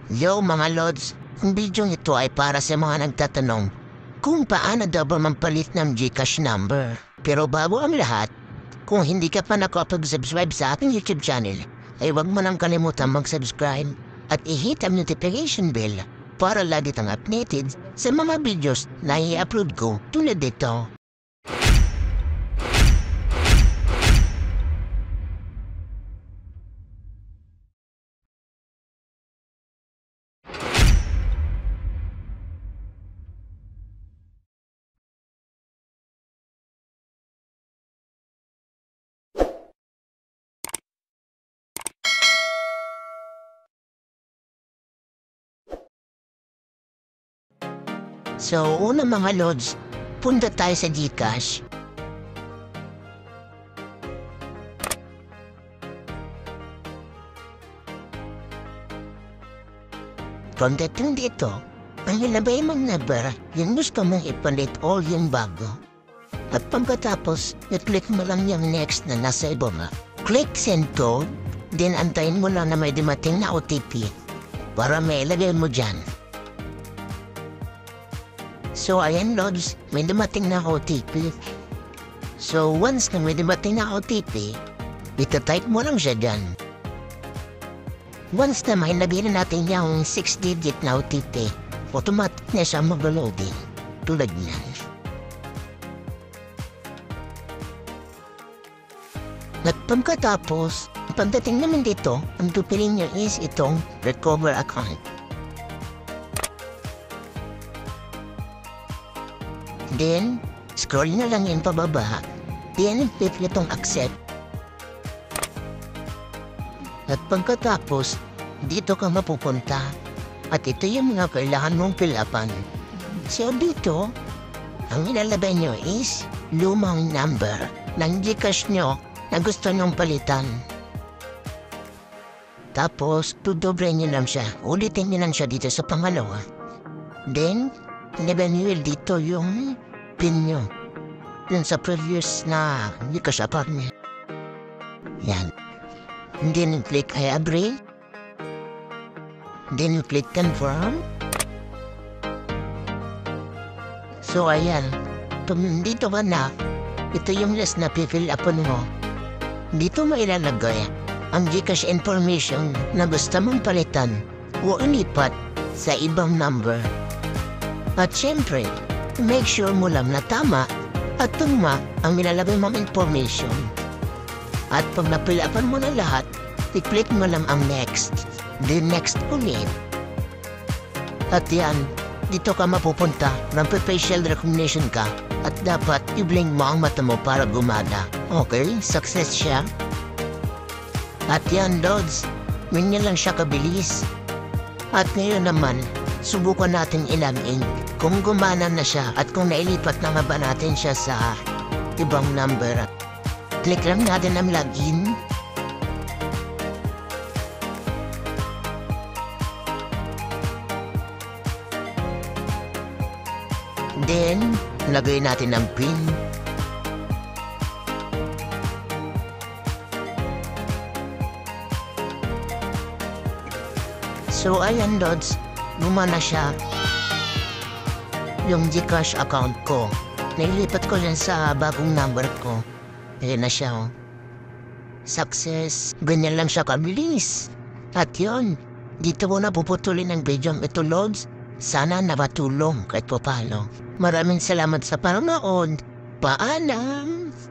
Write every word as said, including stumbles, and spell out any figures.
Yo mga lods, ang video ito ay para sa mga nagtatanong kung paano daw ba mampalit ng GCash number. Pero bago ang lahat, kung hindi ka pa nakapag-subscribe sa aking YouTube channel, ay huwag mo nang kalimutan mag-subscribe at i-hit ang notification bell para lagi kang updated sa mga videos na i-upload ko tulad dito. So, una mga lods, punta tayo sa GCash. Pagdating dito, ang ilabay mong number, yung gusto mong ipalit o yung bago. At pagkatapos, i-click mo lang yung next na nasa ibaba. Click send code, then antayin mo lang na may dumating na O T P para may ilagay mo dyan. So, ayan lods, may dumating na O T P. So, once na may dumating na O T P, itatype mo lang siya dyan. Once na may nabili natin yung six digit na O T P, automatic na siya mag-loading. Tulad niyan. At pagkatapos, pagdating naman dito, ang pipiliin niyo is itong recover account. Then, scroll na lang yung pababa. Then, click itong accept. At pagkatapos, dito ka mapupunta. At ito yung mga kailangan mong pilapan. So dito, ang ilalabay nyo is lumang number ng GCash nyo na gusto nyong palitan. Tapos, tudobre nyo lang siya. Ulitin nyo lang siya dito sa pangalawa. Then, ilabay nyo dito yung pin nyo dun sa previous na GCash account nyo. Yan. Then click I agree. Then click confirm. So ayan. Kung dito ka na, ito yung list na pifill upon mo. Dito mo ilalagay ang GCash information na gusto mong palitan o ilipat sa ibang number. At syempre, make sure mo lang na tama at tuma ang nilalagay mong information. At pag napilapan mo na lahat, i-click mo lang ang next. Then next ulit. At yan, dito ka mapupunta ng facial recognition ka at dapat i-blink mo ang mata mo para gumana. Okay, success siya. At yan, lods, ganyan lang siya kabilis. At ngayon naman, subukan natin ilagin kung gumana na siya at kung nailipat na nga ba natin siya sa ibang number. Click lang natin ang login. Then, lagay natin ang pin. So, ayan lods, gumana siya. Yung GCash account ko, nailipat ko yan sa bagong number ko. Ayan na siya, oh. Success. Ganyan lang siya kabilis. At yun, dito mo na puputulin ang video ito, lods. Sana nabatulong kahit pa paano. Maraming salamat sa panonood. Paalam!